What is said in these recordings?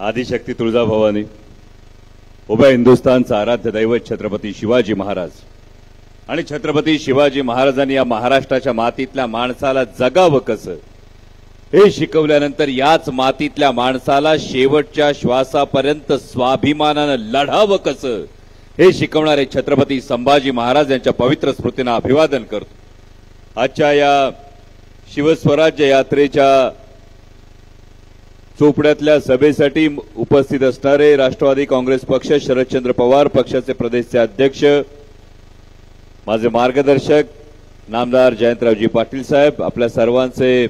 आदिशक्ती तुळजाभवानी, उभय हिंदुस्थानचा आराध्य दैवत छत्रपती शिवाजी महाराज आणि छत्रपती शिवाजी महाराजांनी या महाराष्ट्राच्या मातीतल्या माणसाला जगावं कसं हे शिकवल्यानंतर याच मातीतल्या माणसाला शेवटच्या श्वासापर्यंत स्वाभिमानानं लढावं कसं हे शिकवणारे छत्रपती संभाजी महाराज यांच्या पवित्र स्मृतींना अभिवादन करतो। आजच्या या शिवस्वराज्य यात्रेच्या चोपड्यातल्या सभेसाठी उपस्थित असणारे राष्ट्रवादी काँग्रेस पक्ष, शरदचंद्र पवार पक्षाचे प्रदेशचे अध्यक्ष, माझे मार्गदर्शक नामदार जयंतरावजी पाटील साहेब, आपल्या सर्वांचे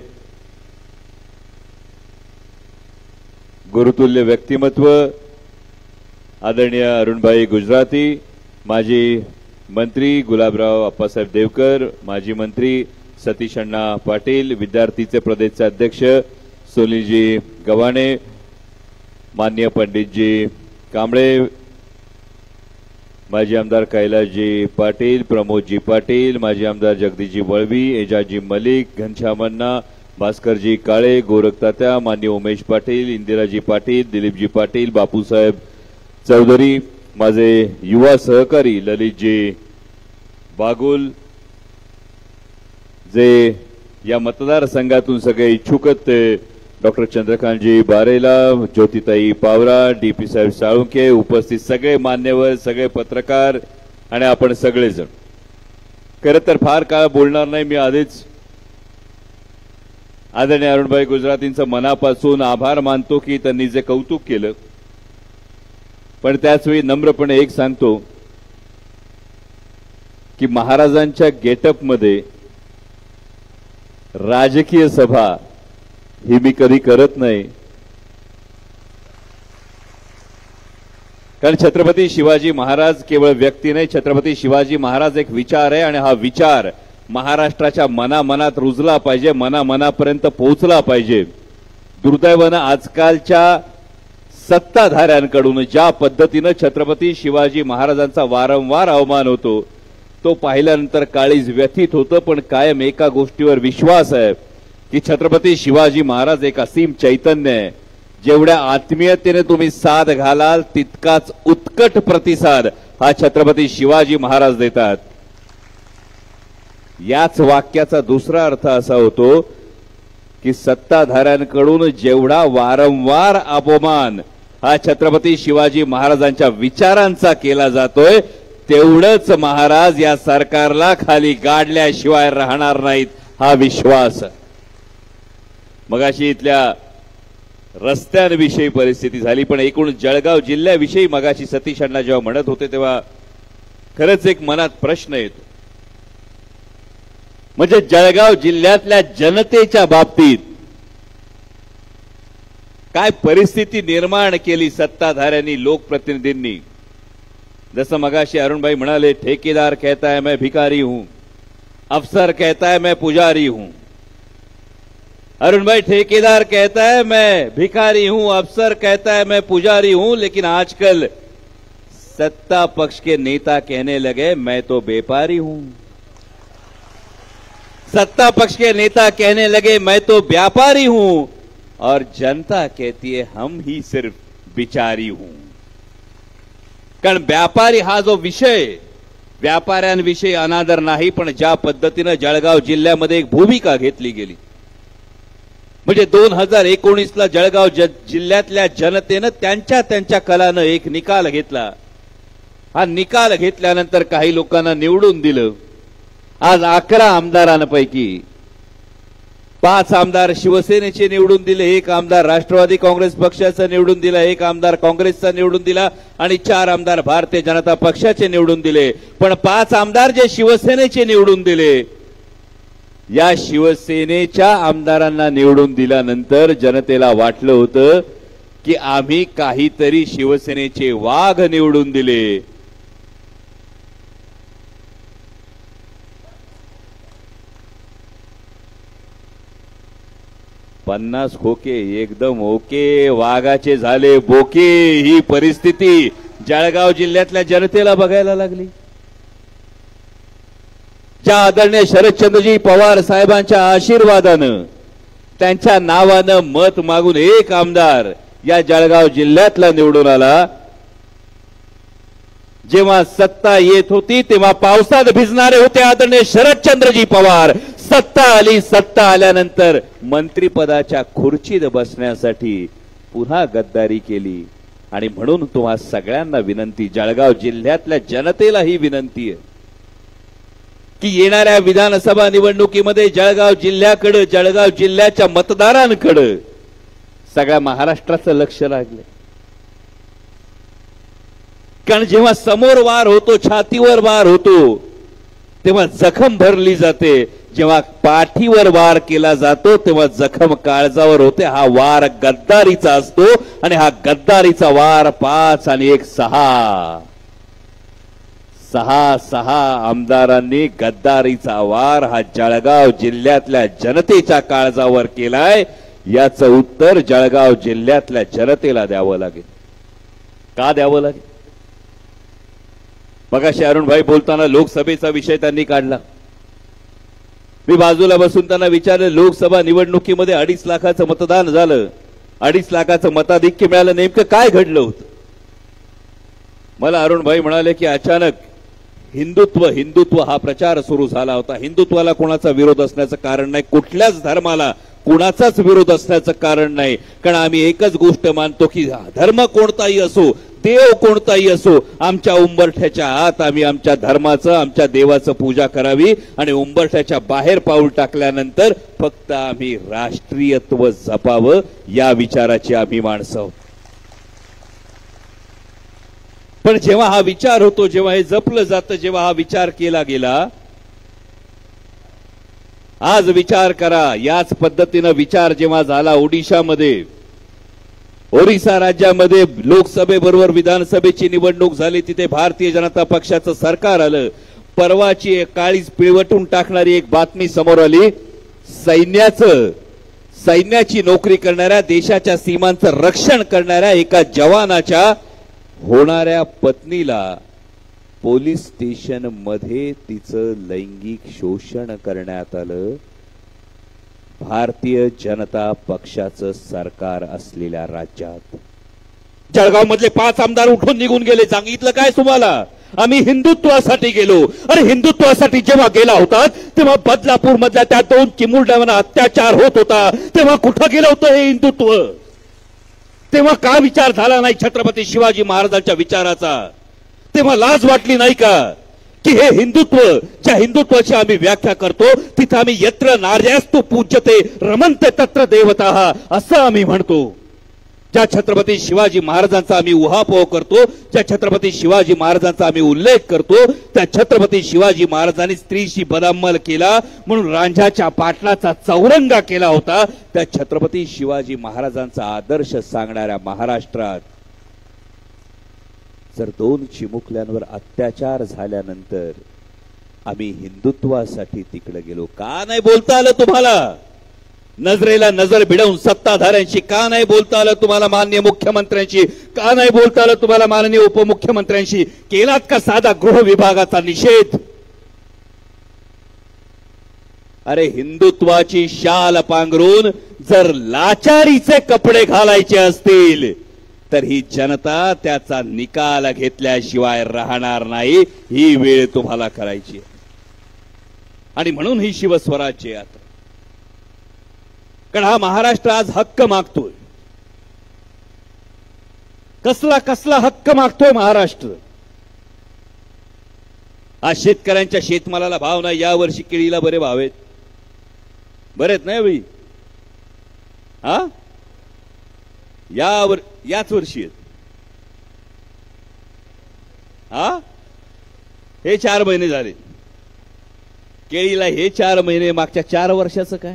गुरुतुल्य व्यक्तिमत्व आदरणीय अरुणभाई गुजराती, माजी मंत्री गुलाबराव आप्पासाहेब देवकर, माजी मंत्री सतीश अण्णा पाटील, विद्यार्थीचे प्रदेशचे अध्यक्ष सोनीजी गव्हाणे, माननीय पंडितजी कांबळे, माजी आमदार कैलासजी पाटील, प्रमोदजी पाटील, माजी आमदार जगदीशजी वळवी, एजाजी मलिक, घनश्याम अण्णा, भास्करजी काळे, गोरखतात्या, माननीय उमेश पाटील, इंदिराजी पाटील, दिलीपजी पाटील, बापूसाहेब चौधरी, माझे युवा सहकारी ललितजी बागुल, जे या मतदारसंघातून सगळे इच्छुक आहेत, डॉक्टर चंद्रकांतजी बारेला, ज्योतिताई पावरा, डीपी साहेब साळुंके, उपस्थित सगळे मान्यवर, सगळे पत्रकार आणि आपण सगळेजण। खरं तर फार काळ बोलणार नाही मी, आधीच आदरणीय अरुणभाई गुजरातींचं मनापासून आभार मानतो की त्यांनी जे कौतुक केलं, पण त्याचवेळी नम्रपणे एक सांगतो की महाराजांच्या गेटअपमध्ये राजकीय सभा ही मी कधी करत नाही, कारण छत्रपती शिवाजी महाराज केवळ व्यक्ती नाही, छत्रपती शिवाजी महाराज एक विचार आहे आणि हा विचार महाराष्ट्राच्या मनामनात रुजला पाहिजे, मनामनापर्यंत पोहोचला पाहिजे। दुर्दैवानं आजकालच्या सत्ताधाऱ्यांकडून ज्या पद्धतीनं छत्रपती शिवाजी महाराजांचा वारंवार अवमान होतो तो पाहिल्यानंतर काळीज व्यथित होतं, पण कायम एका गोष्टीवर विश्वास आहे की छत्रपती शिवाजी महाराज एक असीम चैतन्य आहे, जेवढ्या आत्मीयतेने तुम्ही साथ घालाल तितकाच उत्कट प्रतिसाद हा छत्रपती शिवाजी महाराज देतात। याच वाक्याचा दुसरा अर्थ असा होतो की सत्ताधाऱ्यांकडून जेवढा वारंवार अपमान हा छत्रपती शिवाजी महाराजांच्या विचारांचा केला जातोय तेवढंच महाराज या सरकारला खाली गाडल्याशिवाय राहणार नाहीत हा विश्वास। मगाशी इथल्या रस्त्यांविषयी परिस्थिती झाली, पण एकूण जळगाव जिल्ह्याविषयी मगाशी सतीश अण्णा जेव्हा म्हणत होते तेव्हा खरंच एक मनात प्रश्न येतो, म्हणजे जळगाव जिल्ह्यातल्या जनतेच्या बाबतीत काय परिस्थिती निर्माण केली सत्ताधाऱ्यांनी, लोकप्रतिनिधींनी। जसं मगाशी अरुणभाई म्हणाले, ठेकेदार कहता है मैं भिखारी हूं, अफसर कहता है मैं पुजारी हूं। अरुण भाई, ठेकेदार कहता है मैं भिखारी हूं, अफसर कहता है मैं पुजारी हूं, लेकिन आजकल सत्ता पक्ष के नेता कहने लगे मैं तो व्यापारी हूं। सत्ता पक्ष के नेता कहने लगे मैं तो व्यापारी हूं और जनता कहती है हम ही सिर्फ बिचारी हूं। कारण व्यापारी हा जो विषय, व्यापाऱ्यांविषयी अनादर नाही, पण ज्या पद्धतीने जळगाव जिल्ह्यामध्ये एक भूमिका घेतली गेली, म्हणजे 2019ला जळगाव जिल्ह्यातल्या जनतेनं त्यांच्या कलानं एक निकाल घेतला। हा निकाल घेतल्यानंतर काही लोकांना निवडून दिलं। आज 11 आमदारांपैकी 5 आमदार शिवसेनेचे निवडून दिले, 1 आमदार राष्ट्रवादी काँग्रेस पक्षाचा निवडून दिला, 1 आमदार काँग्रेसचा निवडून दिला आणि 4 आमदार भारतीय जनता पक्षाचे निवडून दिले। पण 5 आमदार जे शिवसेनेचे निवडून दिले, या शिवसेनेच्या आमदारांना निवडून दिल्यानंतर जनतेला वाटलं होतं की आम्ही काहीतरी शिवसेनेचे वाघ निवडून दिले। पन्नास खोके एकदम ओके, वाघाचे झाले बोके। ही परिस्थिती जळगाव जिल्ह्यातल्या जनतेला बघायला लागली। ज्या आदरणीय शरदचंद्रजी पवार साहेबांच्या आशीर्वादानं, त्यांच्या नावानं मत मागून 1 आमदार या जळगाव जिल्ह्यातला निवडून आला. जेव्हा सत्ता येत होती तेव्हा पावसात भिजणारे होते आदरणीय शरदचंद्रजी पवार. सत्ता आली, सत्ता आल्यानंतर मंत्रिपदाच्या खुर्चीत बसण्यासाठी पुन्हा गद्दारी केली. आणि म्हणून तुम्हा सगळ्यांना विनंती, जळगाव जिल्ह्यातल्या जनतेला ही विनंती आहे की येणाऱ्या विधानसभा निवडणुकीमध्ये जळगाव जिल्ह्याकडे, जळगाव जिल्ह्याच्या मतदारांकडे सगळ्या महाराष्ट्राचं लक्ष लागले. कारण जेव्हा समोर वार होतो, छातीवर वार होतो, तेव्हा जखम भरली जाते. जेव्हा पाठीवर वार केला जातो तेव्हा जखम काळजावर होते. हा वार गद्दारीचा असतो आणि हा गद्दारीचा वार 5 आणि 1 6 आमदारांनी गद्दारीचा वार हा जळगाव जिल्ह्यातल्या जनतेच्या काळजावर केलाय. याचं उत्तर जळगाव जिल्ह्यातल्या जनतेला द्यावं लागेल. का द्यावं लागेल? मगाशी अरुणभाई बोलताना लोकसभेचा विषय त्यांनी काढला. मी बाजूला बसून त्यांना विचारलं, लोकसभा निवडणुकीमध्ये 2.5 लाखाचं मतदान झालं, 2.5 लाखाचं मताधिक्य मिळालं, नेमकं काय घडलं होतं? मला अरुणभाई म्हणाले की अचानक हिंदुत्व हा प्रचार सुरू झाला होता. हिंदुत्वाला कोणाचा विरोध असण्याचं कारण नाही, कुठल्याच धर्माला कोणाचाच विरोध असण्याचं कारण नाही. कारण आम्ही एकच गोष्ट मानतो की धर्म कोणताही असो, देव कोणताही असो, आमच्या उंबरठ्याच्या आत आम्ही आमच्या धर्माचं, आमच्या देवाचं पूजा करावी आणि उंबरठ्याच्या बाहेर पाऊल टाकल्यानंतर फक्त आम्ही राष्ट्रीयत्व जपावं, या विचाराची आम्ही माणसं आहोत. पण जेव्हा हा विचार होतो, जेव्हा हे जपलं जातं, जेव्हा हा विचार केला गेला, आज विचार करा, याच पद्धतीनं विचार जेव्हा झाला ओडिशा राज्यामध्ये लोकसभेबरोबर विधानसभेची निवडणूक झाली, तिथे भारतीय जनता पक्षाचं सरकार आलं. परवाची काळीज पिळवटून टाकणारी एक बातमी समोर आली. सैन्याची नोकरी करणाऱ्या, देशाच्या सीमांचं रक्षण करणाऱ्या एका जवानाच्या होणाऱ्या पत्नीला पोलीस स्टेशन मध्ये तिचं लैंगिक शोषण करण्यात आलं. भारतीय जनता पक्षाचं सरकार असलेल्या राज्यात जळगाव मधले 5 आमदार उठून निघून गेले. सांगितलं काय तुम्हाला? आम्ही हिंदुत्वासाठी गेलो. अरे हिंदुत्वासाठी जेव्हा गेला होता तेव्हा बदलापूर मधल्या त्या 2 चिमुरड्यांना अत्याचार होत होता, तेव्हा कुठं गेलं होतं हे हिंदुत्व? तेव्हा का विचार झाला नाही छत्रपती शिवाजी महाराजांच्या विचाराचा? तेव्हा लाज वाटली नाही का की हे हिंदुत्व, ज्या हिंदुत्वाची आम्ही व्याख्या करतो तिथं आम्ही यत्र नार्यास्तु पूज्यते रमन्ते तत्र देवताः असं आम्ही म्हणतो. ज्या छत्रपती शिवाजी महाराजांचा आम्ही उहापोह करतो, ज्या छत्रपती शिवाजी महाराजांचा आम्ही उल्लेख करतो, त्या छत्रपती शिवाजी महाराजांनी स्त्रीशी बदामल केला म्हणून रांझाच्या पाटलाचा चौरंगा केला होता. त्या छत्रपती शिवाजी महाराजांचा आदर्श सांगणाऱ्या महाराष्ट्रात जर 2 चिमुकल्यांवर अत्याचार झाल्यानंतर आम्ही हिंदुत्वासाठी तिकडे गेलो, का नाही बोलता आलं तुम्हाला? नजरेला नजर भिडवून सत्ताधाऱ्यांशी का नाही बोलता आलं तुम्हाला? माननीय मुख्यमंत्र्यांशी का नाही बोलता आलं तुम्हाला? माननीय उपमुख्यमंत्र्यांशी केलात का साधा गृह विभागाचा निषेध? अरे हिंदुत्वाची शाल पांघरून जर लाचारीचे कपडे घालायचे असतील तर ही जनता त्याचा निकाल घेतल्याशिवाय राहणार नाही. ही वेळ तुम्हाला करायची आणि म्हणून ही शिवस्वराज्य यात्रा. कारण हा महाराष्ट्र आज हक्क मागतोय. कसला हक्क मागतोय महाराष्ट्र? आज शेतकऱ्यांच्या शेतमालाला भाव नाही. यावर्षी केळीला बरे भाव आहेत, बरेच नाही बाई. याच वर्षी हे 4 महिने झाले केळीला. हे 4 महिने मागच्या 4 वर्षाचं काय?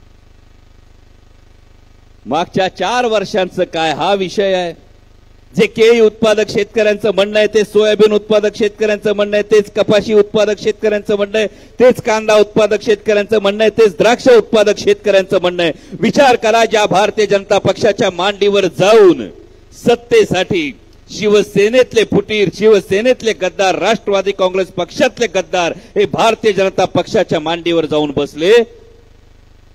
मागच्या 4 वर्षांचं काय हा विषय आहे. जे केळी उत्पादक शेतकऱ्यांचं म्हणणं आहे, ते सोयाबीन उत्पादक शेतकऱ्यांचं म्हणणं आहे, तेच कपाशी उत्पादक शेतकऱ्यांचं म्हणणं आहे, तेच कांदा उत्पादक शेतकऱ्यांचं म्हणणं आहे, तेच द्राक्ष उत्पादक शेतकऱ्यांचं म्हणणं आहे. विचार करा, ज्या भारतीय जनता पक्षाच्या मांडीवर जाऊन सत्तेसाठी शिवसेनेतले फुटीर, शिवसेनेतले गद्दार, राष्ट्रवादी काँग्रेस पक्षातले गद्दार हे भारतीय जनता पक्षाच्या मांडीवर जाऊन बसले.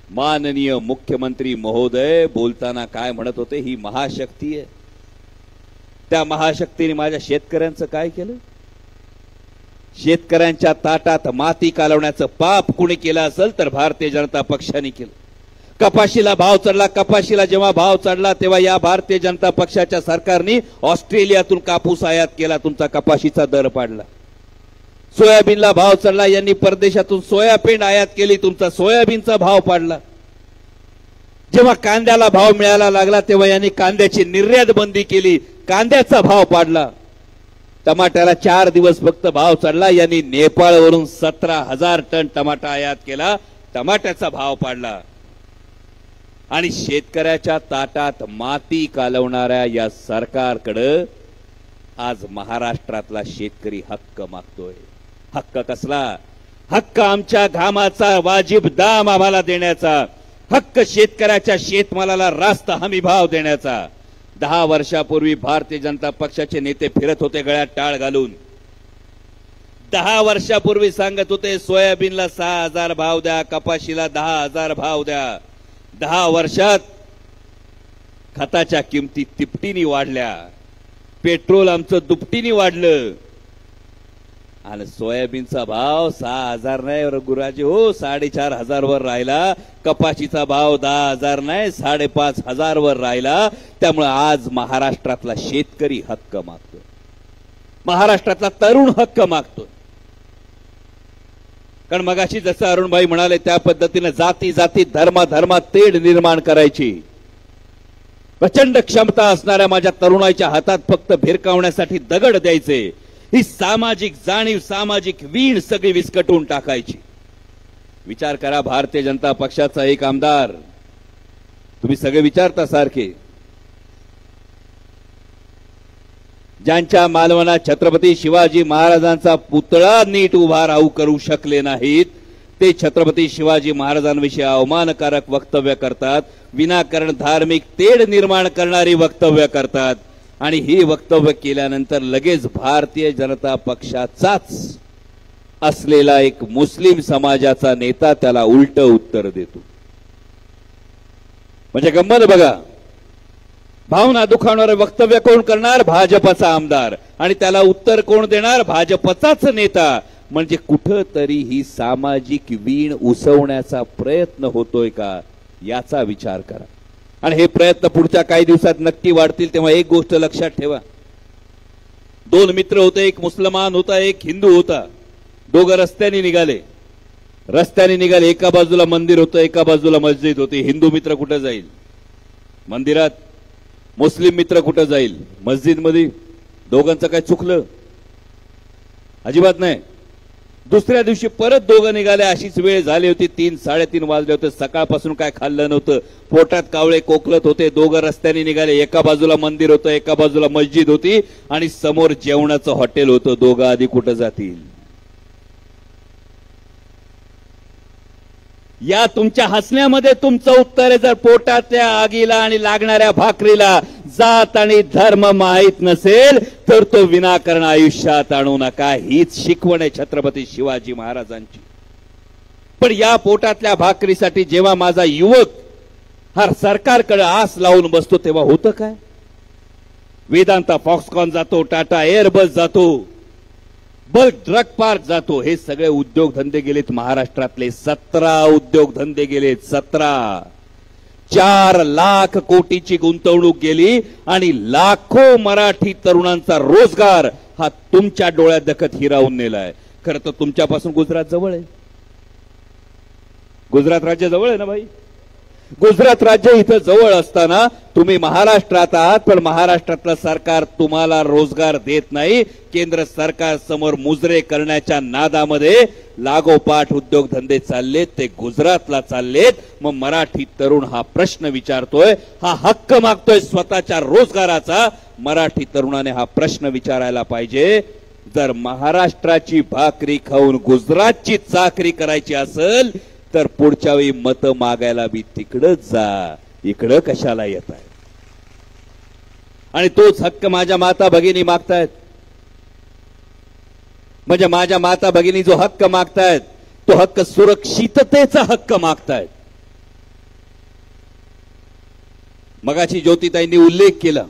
माननीय मुख्यमंत्री महोदय बोलताना काय म्हणत होते, ही महाशक्ती आहे. त्या महाशक्तीने माझ्या शेतकऱ्यांचं काय केलं? शेतकऱ्यांच्या ताटात माती कालवण्याचं पाप कुणी केलं असेल तर भारतीय जनता पक्षाने केलं. कपाशीला भाव चढला, कपाशीला जेव्हा भाव चढला तेव्हा या भारतीय जनता पक्षाच्या सरकारने ऑस्ट्रेलियातून कापूस आयात केला, तुमचा कपाशीचा दर पाडला. सोयाबीनला भाव चढला, यांनी परदेशातून सोयाबीन आयात केली, तुमचा सोयाबीनचा भाव पाडला. जेव्हा कांद्याला भाव मिळायला लागला तेव्हा यांनी कांद्याची निर्यात बंदी केली, कांद्याचा भाव पाडला. टमाट्याला 4 दिवस फक्त भाव चढला, यांनी नेपाळवरून 17,000 टन टमाटा आयात केला, टमाट्याचा भाव पाडला. आणि शेतकऱ्याच्या ताटात माती कालवणाऱ्या या सरकारकडे आज महाराष्ट्रातला शेतकरी हक्क मागतोय. हक्क कसला? हक्क आमच्या घामाचा वाजिब दाम आम्हाला देण्याचा, हक्क शेतकऱ्याच्या शेतमालाला रास्त हमी भाव देण्याचा. 10 वर्षापूर्वी भारतीय जनता पक्षाचे नेते फिरत होते गळ्यात टाळ घालून. 10 वर्षापूर्वी सांगत होते सोयाबीनला 6,000 भाव द्या, कपाशीला 10,000 भाव द्या. 10 वर्षात खताच्या किमती तिपटीने वाढल्या, पेट्रोल आमचं दुपटीने वाढलं आणि सोयाबीनचा भाव 6,000 नाही रघुराजे हो, 4,500 वर राहिला. कपाशीचा भाव 10,000 नाही 5,500 वर राहिला. त्यामुळे आज महाराष्ट्रातला शेतकरी हक्क मागतोय, महाराष्ट्रातला तरुण हक्क मागतोय. कारण मगाशी जसं अरुणभाई म्हणाले त्या पद्धतीने जाती जाती धर्मात तेढ निर्माण करायची प्रचंड क्षमता असणाऱ्या माझ्या तरुणाच्या हातात फक्त भिरकावण्यासाठी दगड द्यायचे, ही सामाजिक जाणीव, सामाजिक वीण सगळी विस्कटून टाकायची. विचार करा, भारतीय जनता पक्षाचा एक आमदार, तुम्ही सगळे विचारता सारखे, ज्यांच्या मालवणात छत्रपती शिवाजी महाराजांचा पुतळा नीट उभा राहू करू शकले नाहीत, ते छत्रपती शिवाजी महाराजांविषयी अवमानकारक वक्तव्य करतात, विनाकारण धार्मिक तेढ निर्माण करणारी वक्तव्य करतात. आणि ही वक्तव्य केल्यानंतर लगेच भारतीय जनता पक्षाचाच असलेला एक मुस्लिम समाजाचा नेता त्याला उलट उत्तर देतो. म्हणजे गंमत बघा, भावना दुखावणारे वक्तव्य कोण करणार? भाजपचा आमदार. आणि त्याला उत्तर कोण देणार? भाजपचाच नेता. म्हणजे कुठंतरी ही सामाजिक वीण उसवण्याचा प्रयत्न होतोय का याचा विचार करा. आणि हे प्रयत्न पुढच्या काही दिवसात नक्की वाढतील. तेव्हा एक गोष्ट लक्षात ठेवा, 2 मित्र होते, एक मुसलमान होता, एक हिंदू होता. दोघं रस्त्याने निघाले. एका बाजूला मंदिर होतं, एका बाजूला मस्जिद होती. हिंदू मित्र कुठं जाईल? मंदिरात. मुस्लिम मित्र कुठं जाईल? मस्जिद मध्ये. दोघांचं काय चुकलं? अजिबात नाही. दुसऱ्या दिवशी परत दोघं निघाले. अशीच वेळ झाली होती, 3-3:30 वाजले होते. सकाळपासून काय खाल्लं नव्हतं, पोटात कावळे कोकलत होते. दोघं रस्त्याने निघाले. एका बाजूला मंदिर होतं, एका बाजूला मस्जिद होती आणि समोर जेवणाचं हॉटेल होतं. दोघं आधी कुठं जातील? या तुमच्या हसण्यामध्ये तुमचं उत्तर आहे. जर पोटातल्या आगीला आणि लागणाऱ्या भाकरीला जात आणि धर्म माहित नसेल तर तो विनाकारण आयुष्यात आणू नका. हीच शिकवण आहे छत्रपती शिवाजी महाराजांची. पण या पोटातल्या भाकरीसाठी जेव्हा माझा युवक हा सरकारकडे आस लावून बसतो तेव्हा होतं काय? वेदांता फॉक्सकॉन जातो, टाटा एअरबस जातो, बल्क ड्रग पार्क जातो. हे सगळे उद्योगधंदे गेलेत महाराष्ट्रातले. 17 उद्योगधंदे गेलेत. 17. 4 लाख कोटीची गुंतवणूक गेली आणि लाखो मराठी तरुणांचा रोजगार हा तुमच्या डोळ्यात दखत हिरावून नेलाय. खरं तर तुमच्यापासून गुजरात जवळ आहे. गुजरात राज्य जवळ आहे ना भाई. गुजरात राज्य इथं जवळ असताना तुम्ही महाराष्ट्रात आहात, पण महाराष्ट्रातलं सरकार तुम्हाला रोजगार देत नाही. केंद्र सरकार समोर मुजरे करण्याच्या नादामध्ये लागोपाठ उद्योगधंदे चाललेत, ते गुजरातला चाललेत. मग मराठी तरुण हा प्रश्न विचारतोय, हा हक्क मागतोय स्वतःच्या रोजगाराचा. मराठी तरुणाने हा प्रश्न विचारायला पाहिजे. जर महाराष्ट्राची भाकरी खाऊन गुजरातची चाकरी करायची असेल तर पुढच्या वेळी मत मागायला बी तिकडच जा, इकडं कशाला येत आहे? आणि तोच हक्क माझ्या माता भगिनी मागतायत. म्हणजे माझ्या माता भगिनी जो हक्क मागतायत तो हक्क सुरक्षिततेचा हक्क मागतायत. मगाची ज्योतिताईंनी उल्लेख केला,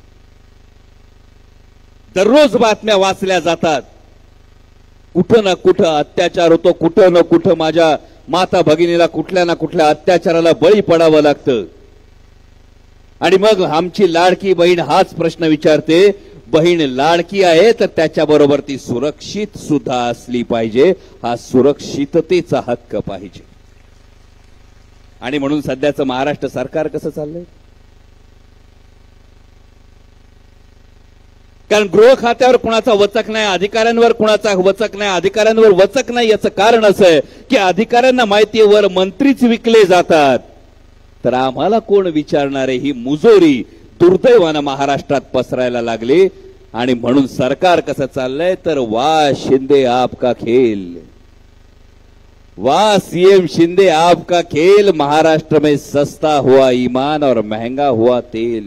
दररोज बातम्या वाचल्या जातात, कुठं ना कुठं अत्याचार होतो, कुठं ना कुठं माझ्या माता भगिनीला कुठल्या ना कुठल्या अत्याचाराला बळी पडावं लागतं. आणि मग आमची लाडकी बहीण हाच प्रश्न विचारते, बहीण लाडकी आहे तर त्याच्याबरोबर ती सुरक्षित सुद्धा असली पाहिजे, हा सुरक्षिततेचा हक्क पाहिजे. आणि म्हणून सध्याचं महाराष्ट्र सरकार कसं चाललंय, कारण गृह खात्यावर कुणाचा वचक नाही, अधिकाऱ्यांवर कुणाचा वचक नाही, अधिकाऱ्यांवर वचक नाही याचं कारण असं आहे की अधिकाऱ्यांना माहितीवर मंत्रीच विकले जातात, तर आम्हाला कोण विचारणारे ही मुजोरी दुर्दैवानं महाराष्ट्रात पसरायला लागली. आणि म्हणून सरकार कसं चाललंय तर वा शिंदे आपका खेल, वाह सीएम शिंदे आपका खेल, महाराष्ट्र में सस्ता हुआ ईमान और महंगा हुआ तेल.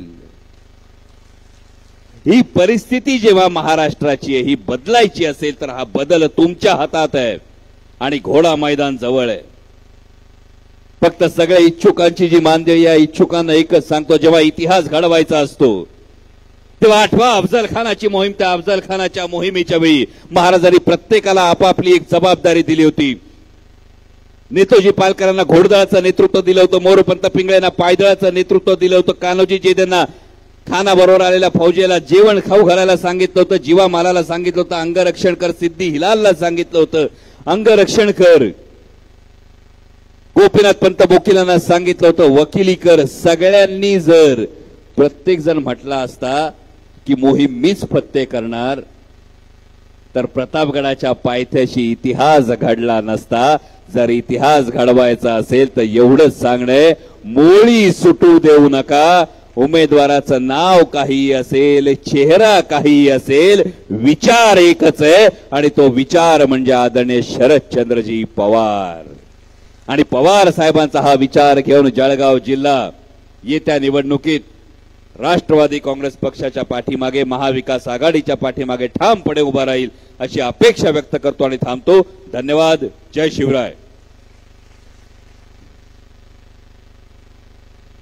ही परिस्थिती जेव्हा महाराष्ट्राची आहे ही बदलायची असेल तर हा बदल तुमच्या हातात आहे आणि घोडा मैदान जवळ आहे. फक्त सगळ्या इच्छुकांची जी मानदेय आहे, इच्छुकांना एकच सांगतो, जेव्हा इतिहास घडवायचा असतो तेव्हा आठवा अफजल खानाची मोहीम. त्या अफजल खानाच्या मोहिमेच्या वेळी महाराजांनी प्रत्येकाला आपापली एक जबाबदारी दिली होती. नेताजी पालकरांना घोडदळाचं नेतृत्व दिलं होतं, मोरोपंत पिंगळ्यांना पायदळाचं नेतृत्व दिलं होतं, कान्होजी जेदेंना खानाबरोबर आलेल्या फौजेला जेवण खाऊ घालायला सांगितलं होतं, जीवा मालाला सांगितलं होतं, अंगरक्षण कर, सिद्धी हिलालला सांगितलं होतं अंगरक्षण कर, गोपीनाथ पंत बोकीलांना सांगितलं होतं वकिली कर. सगळ्यांनी जर प्रत्येक जण म्हटला असता की मोहीम मीच फत्ते करणार तर प्रतापगडाच्या पायथ्याशी इतिहास घडला नसता. जर इतिहास घडवायचा असेल तर एवढंच सांगणे, मोळी सुटू देऊ नका. उमेदवाराचं नाव काही असेल, चेहरा काही असेल, विचार एकच आहे आणि तो विचार म्हणजे आदरणीय शरदचंद्रजी पवार. आणि पवार साहेबांचा हा विचार घेऊन जळगाव जिल्हा येत्या निवडणुकीत राष्ट्रवादी काँग्रेस पक्षाच्या पाठीमागे, महाविकास आघाडीच्या पाठीमागे ठामपणे उभा राहील अशी अपेक्षा व्यक्त करतो आणि थांबतो. धन्यवाद. जय शिवराय.